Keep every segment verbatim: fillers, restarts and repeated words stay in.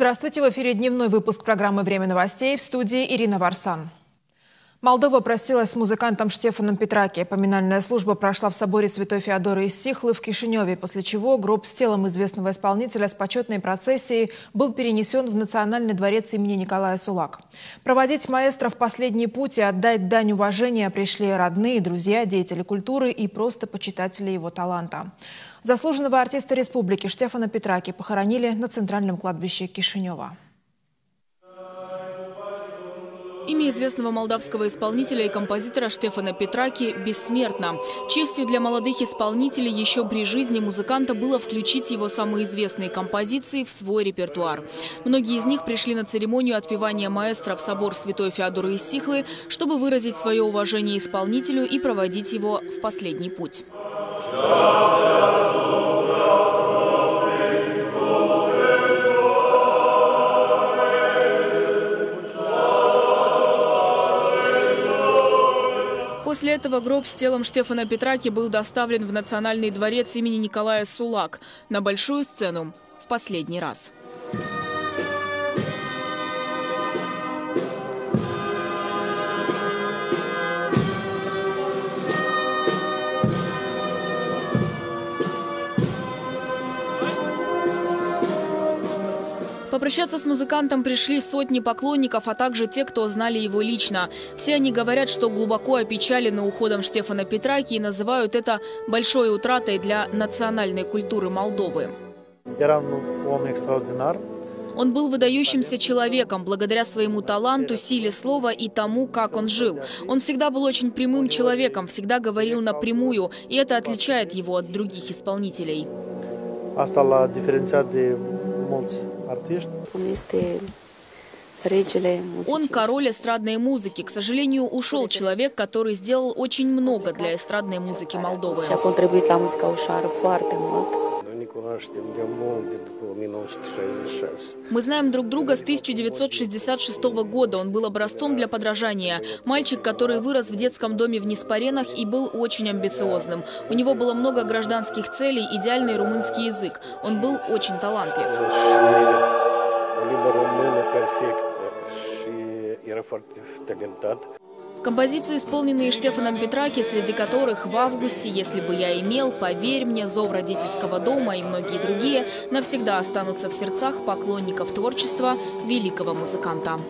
Здравствуйте, в эфире дневной выпуск программы «Время новостей», в студии Ирина Варсан. Молдова простилась с музыкантом Штефаном Петраки. Поминальная служба прошла в соборе Святой Феодоры из Сихлы в Кишиневе, после чего гроб с телом известного исполнителя с почетной процессией был перенесен в Национальный дворец имени Николая Сулак. Проводить маэстро в последний путь и отдать дань уважения пришли родные, друзья, деятели культуры и просто почитатели его таланта. Заслуженного артиста республики Штефана Петраки похоронили на центральном кладбище Кишинева. Имя известного молдавского исполнителя и композитора Штефана Петраки бессмертно. Честью для молодых исполнителей еще при жизни музыканта было включить его самые известные композиции в свой репертуар. Многие из них пришли на церемонию отпевания маэстро в собор Святой Феодоры из Сихлы, чтобы выразить свое уважение исполнителю и проводить его в последний путь. После этого гроб с телом Штефана Петраки был доставлен в Национальный дворец имени Николая Сулак на большую сцену в последний раз. Попрощаться с музыкантом пришли сотни поклонников, а также те, кто знали его лично. Все они говорят, что глубоко опечалены уходом Штефана Петраки и называют это большой утратой для национальной культуры Молдовы. Он был выдающимся человеком благодаря своему таланту, силе слова и тому, как он жил. Он всегда был очень прямым человеком, всегда говорил напрямую, и это отличает его от других исполнителей. Он король эстрадной музыки. К сожалению, ушел человек, который сделал очень много для эстрадной музыки Молдовы. Мы знаем друг друга с тысяча девятьсот шестьдесят шестого года. Он был образцом для подражания. Мальчик, который вырос в детском доме в Неспаренах и был очень амбициозным. У него было много гражданских целей, идеальный румынский язык. Он был очень талантлив. Композиции, исполненные Штефаном Петраки, среди которых «В августе», «Если бы я имел», «Поверь мне», «Зов родительского дома» и многие другие, навсегда останутся в сердцах поклонников творчества великого музыканта.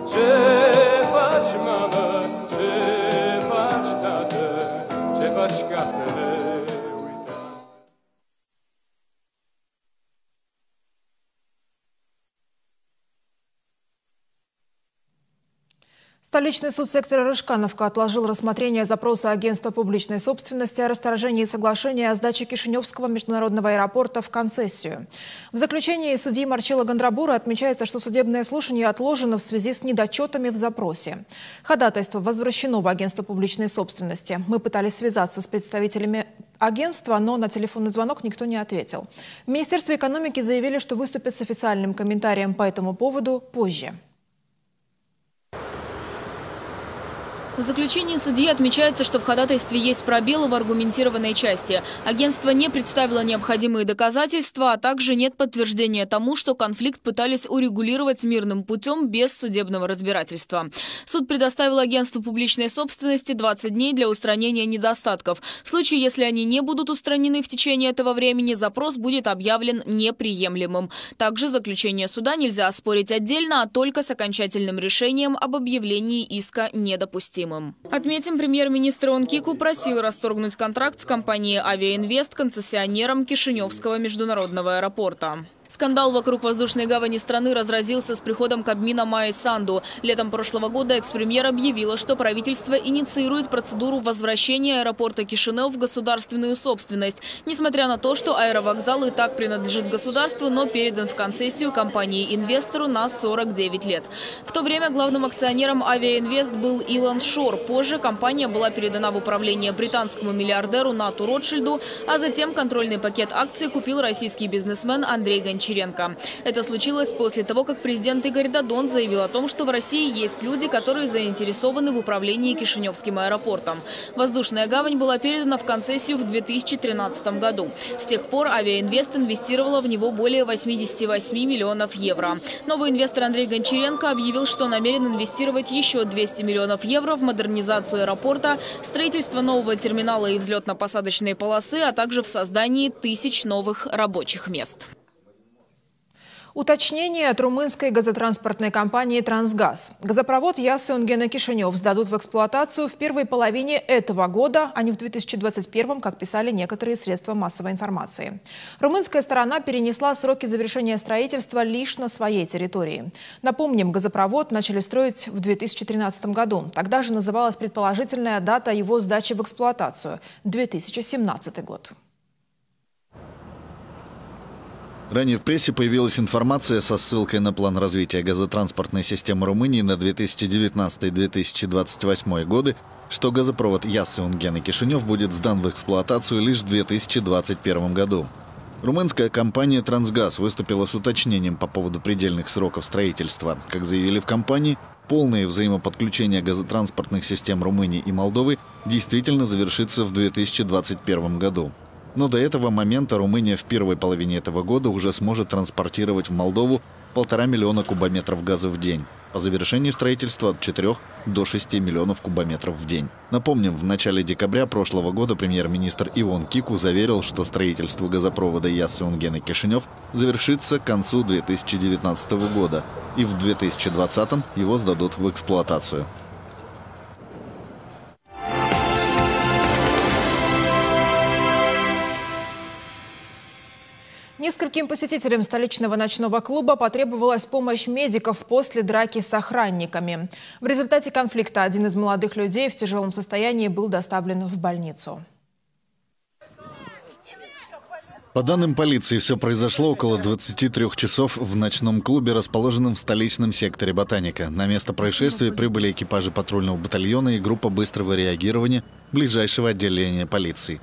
Столичный суд сектора Рыжкановка отложил рассмотрение запроса агентства публичной собственности о расторжении соглашения о сдаче Кишиневского международного аэропорта в концессию. В заключении судьи Марчела Гандрабура отмечается, что судебное слушание отложено в связи с недочетами в запросе. Ходатайство возвращено в агентство публичной собственности. Мы пытались связаться с представителями агентства, но на телефонный звонок никто не ответил. В Министерстве экономики заявили, что выступят с официальным комментарием по этому поводу позже. В заключении судьи отмечается, что в ходатайстве есть пробелы в аргументированной части. Агентство не представило необходимые доказательства, а также нет подтверждения тому, что конфликт пытались урегулировать мирным путем без судебного разбирательства. Суд предоставил агентству публичной собственности двадцать дней для устранения недостатков. В случае, если они не будут устранены в течение этого времени, запрос будет объявлен неприемлемым. Также заключение суда нельзя оспорить отдельно, а только с окончательным решением об объявлении иска недопустимым. Отметим, премьер-министр Он Кику просил расторгнуть контракт с компанией «Авиаинвест», концессионером Кишиневского международного аэропорта. Скандал вокруг воздушной гавани страны разразился с приходом Кабмина Майи Санду. Летом прошлого года экс-премьер объявила, что правительство инициирует процедуру возвращения аэропорта Кишинев в государственную собственность. Несмотря на то, что аэровокзал и так принадлежит государству, но передан в концессию компании-инвестору на сорок девять лет. В то время главным акционером «Авиаинвест» был Илон Шор. Позже компания была передана в управление британскому миллиардеру Нату Ротшильду, а затем контрольный пакет акций купил российский бизнесмен Андрей Гончаров. Гончаренко. Это случилось после того, как президент Игорь Додон заявил о том, что в России есть люди, которые заинтересованы в управлении Кишиневским аэропортом. Воздушная гавань была передана в концессию в две тысячи тринадцатом году. С тех пор Авиаинвест инвестировала в него более восьмидесяти восьми миллионов евро. Новый инвестор Андрей Гончаренко объявил, что намерен инвестировать еще двести миллионов евро в модернизацию аэропорта, строительство нового терминала и взлетно-посадочной полосы, а также в создании тысяч новых рабочих мест. Уточнение от румынской газотранспортной компании «Трансгаз». Газопровод Яссы-Унгена-Кишинев сдадут в эксплуатацию в первой половине этого года, а не в две тысячи двадцать первом, как писали некоторые средства массовой информации. Румынская сторона перенесла сроки завершения строительства лишь на своей территории. Напомним, газопровод начали строить в две тысячи тринадцатом году. Тогда же называлась предположительная дата его сдачи в эксплуатацию – две тысячи семнадцатый год. Ранее в прессе появилась информация со ссылкой на план развития газотранспортной системы Румынии на две тысячи девятнадцатый — две тысячи двадцать восьмой годы, что газопровод Яссы-Унгена-Кишинев будет сдан в эксплуатацию лишь в две тысячи двадцать первом году. Румынская компания «Трансгаз» выступила с уточнением по поводу предельных сроков строительства. Как заявили в компании, полное взаимоподключение газотранспортных систем Румынии и Молдовы действительно завершится в две тысячи двадцать первом году. Но до этого момента Румыния в первой половине этого года уже сможет транспортировать в Молдову полтора миллиона кубометров газа в день. По завершении строительства от четырёх до шести миллионов кубометров в день. Напомним, в начале декабря прошлого года премьер-министр Ивон Кику заверил, что строительство газопровода Яссы-Унгена-Кишинев завершится к концу две тысячи девятнадцатого года, и в две тысячи двадцатом его сдадут в эксплуатацию. Нескольким посетителям столичного ночного клуба потребовалась помощь медиков после драки с охранниками. В результате конфликта один из молодых людей в тяжелом состоянии был доставлен в больницу. По данным полиции, все произошло около двадцати трёх часов в ночном клубе, расположенном в столичном секторе «Ботаника». На место происшествия прибыли экипажи патрульного батальона и группа быстрого реагирования ближайшего отделения полиции.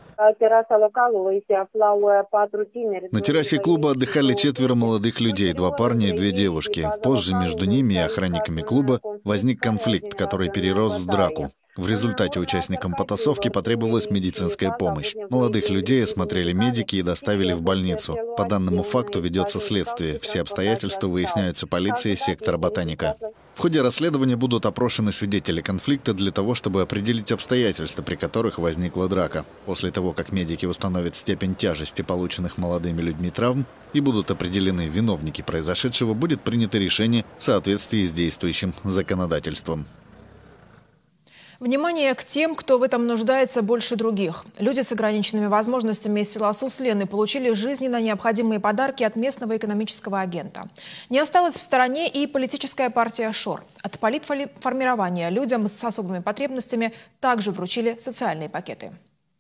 На террасе клуба отдыхали четверо молодых людей, два парня и две девушки. Позже между ними и охранниками клуба возник конфликт, который перерос в драку. В результате участникам потасовки потребовалась медицинская помощь. Молодых людей осмотрели медики и доставили в больницу. По данному факту ведется следствие. Все обстоятельства выясняются полицией сектора «Ботаника». В ходе расследования будут опрошены свидетели конфликта для того, чтобы определить обстоятельства, при которых возникла драка. После того, как медики установят степень тяжести полученных молодыми людьми травм и будут определены виновники произошедшего, будет принято решение в соответствии с действующим законодательством. Внимание к тем, кто в этом нуждается больше других. Люди с ограниченными возможностями из села Суслены получили жизненно необходимые подарки от местного экономического агента. Не осталась в стороне и политическая партия «Шор». От политформирования людям с особыми потребностями также вручили социальные пакеты.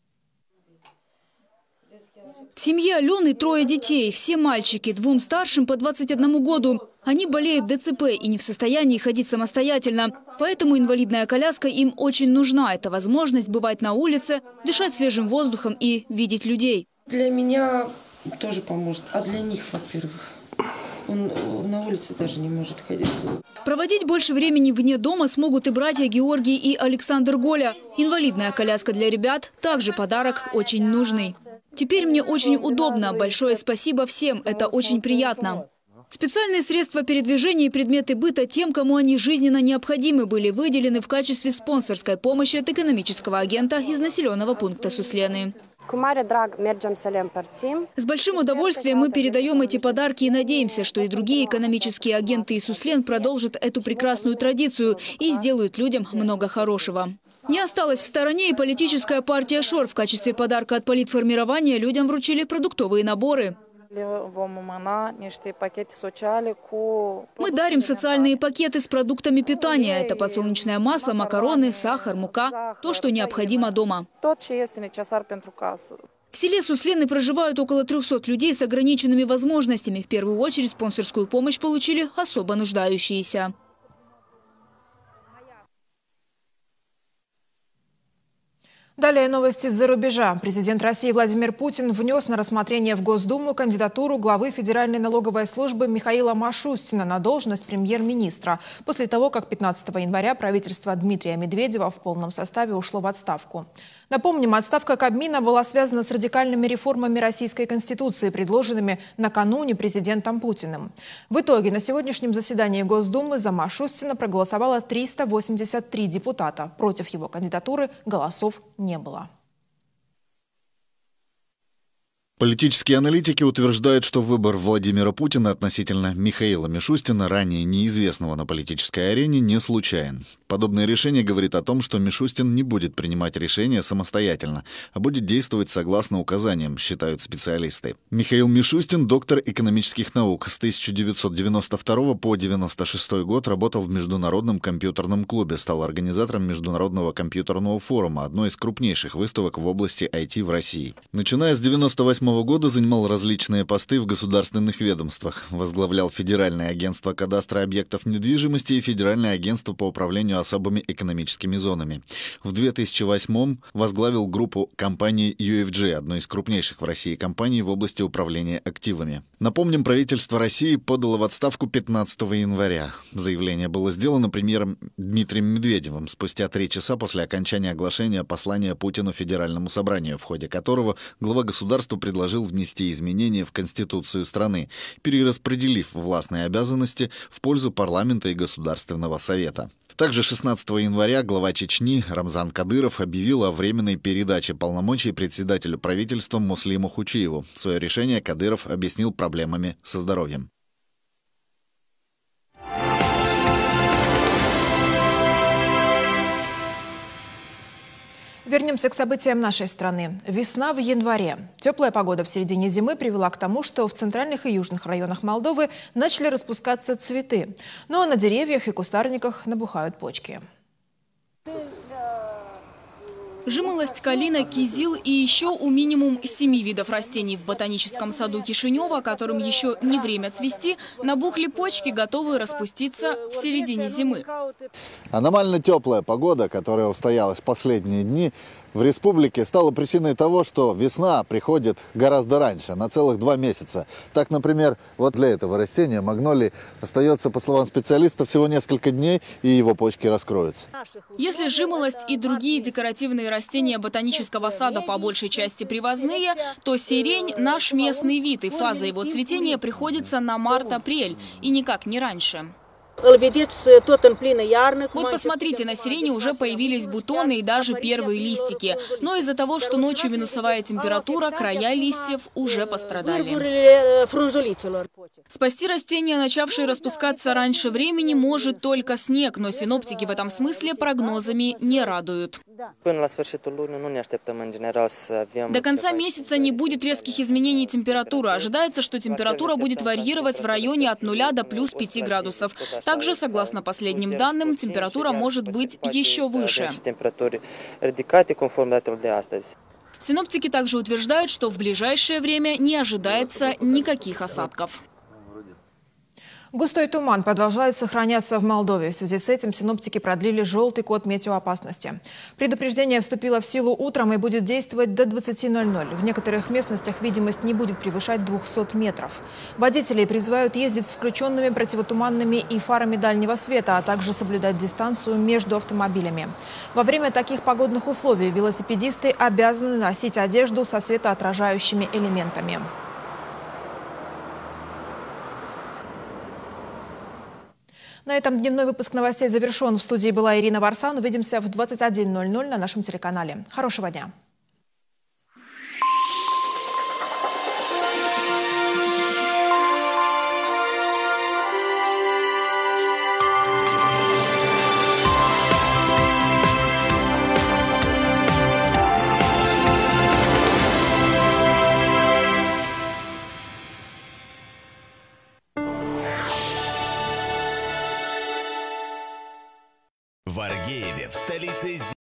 В семье Алены трое детей, все мальчики, двум старшим по двадцати одному году. Они болеют ДЦП и не в состоянии ходить самостоятельно. Поэтому инвалидная коляска им очень нужна. Это возможность бывать на улице, дышать свежим воздухом и видеть людей. Для меня тоже поможет, а для них, во-первых. Он на улице даже не может ходить. Проводить больше времени вне дома смогут и братья Георгий и Александр Голя. Инвалидная коляска для ребят – также подарок очень нужный. Теперь мне очень удобно. Большое спасибо всем. Это очень приятно. Специальные средства передвижения и предметы быта тем, кому они жизненно необходимы, были выделены в качестве спонсорской помощи от экономического агента из населенного пункта Суслены. С большим удовольствием мы передаем эти подарки и надеемся, что и другие экономические агенты из Суслен продолжат эту прекрасную традицию и сделают людям много хорошего. Не осталась в стороне и политическая партия «Шор». В качестве подарка от политформирования людям вручили продуктовые наборы. Мы дарим социальные пакеты с продуктами питания. Это подсолнечное масло, макароны, сахар, мука. То, что необходимо дома. В селе Суслены проживают около трёхсот людей с ограниченными возможностями. В первую очередь спонсорскую помощь получили особо нуждающиеся. Далее новости из-за рубежа. Президент России Владимир Путин внес на рассмотрение в Госдуму кандидатуру главы Федеральной налоговой службы Михаила Машустина на должность премьер-министра после того, как пятнадцатого января правительство Дмитрия Медведева в полном составе ушло в отставку. Напомним, отставка Кабмина была связана с радикальными реформами Российской Конституции, предложенными накануне президентом Путиным. В итоге на сегодняшнем заседании Госдумы за Машустина проголосовало триста восемьдесят три депутата. Против его кандидатуры голосов не было. Политические аналитики утверждают, что выбор Владимира Путина относительно Михаила Мишустина, ранее неизвестного на политической арене, не случайен. Подобное решение говорит о том, что Мишустин не будет принимать решения самостоятельно, а будет действовать согласно указаниям, считают специалисты. Михаил Мишустин – доктор экономических наук. С тысяча девятьсот девяносто второго по девяносто шестой год работал в Международном компьютерном клубе, стал организатором Международного компьютерного форума, одной из крупнейших выставок в области ай ти в России. Начиная с девяносто восьмого года занимал различные посты в государственных ведомствах. Возглавлял Федеральное агентство кадастра объектов недвижимости и Федеральное агентство по управлению особыми экономическими зонами. В две тысячи восьмом возглавил группу компаний ю эф джи, одной из крупнейших в России компаний в области управления активами. Напомним, правительство России подало в отставку пятнадцатого января. Заявление было сделано премьером Дмитрием Медведевым спустя три часа после окончания оглашения послания Путину Федеральному собранию, в ходе которого глава государства предложил предложил внести изменения в Конституцию страны, перераспределив властные обязанности в пользу парламента и Государственного совета. Также шестнадцатого января глава Чечни Рамзан Кадыров объявил о временной передаче полномочий председателю правительства Муслиму Хучиеву. Свое решение Кадыров объяснил проблемами со здоровьем. Вернемся к событиям нашей страны. Весна в январе. Теплая погода в середине зимы привела к тому, что в центральных и южных районах Молдовы начали распускаться цветы. Ну а на деревьях и кустарниках набухают почки. Жимолость, калина, кизил и еще у минимум семи видов растений в ботаническом саду Кишинева, которым еще не время цвести, набухли почки, готовые распуститься в середине зимы. Аномально теплая погода, которая устоялась последние дни, в республике стала причиной того, что весна приходит гораздо раньше, на целых два месяца. Так, например, вот для этого растения, магнолии, остается, по словам специалистов, всего несколько дней, и его почки раскроются. Если жимолость и другие декоративные растения ботанического сада по большей части привозные, то сирень – наш местный вид, и фаза его цветения приходится на март-апрель, и никак не раньше. Вот посмотрите, на сирене уже появились бутоны и даже первые листики. Но из-за того, что ночью минусовая температура, края листьев уже пострадали. Спасти растения, начавшие распускаться раньше времени, может только снег, но синоптики в этом смысле прогнозами не радуют. До конца месяца не будет резких изменений температуры. Ожидается, что температура будет варьировать в районе от нуля до плюс пяти градусов. Также, согласно последним данным, температура может быть еще выше. Синоптики также утверждают, что в ближайшее время не ожидается никаких осадков. Густой туман продолжает сохраняться в Молдове. В связи с этим синоптики продлили желтый код метеоопасности. Предупреждение вступило в силу утром и будет действовать до двадцати ноль-ноль. В некоторых местностях видимость не будет превышать двухсот метров. Водителей призывают ездить с включенными противотуманными и фарами дальнего света, а также соблюдать дистанцию между автомобилями. Во время таких погодных условий велосипедисты обязаны носить одежду со светоотражающими элементами. На этом дневной выпуск новостей завершен. В студии была Ирина Варсан. Увидимся в двадцать один ноль-ноль на нашем телеканале. Хорошего дня! В Аргееве, в столице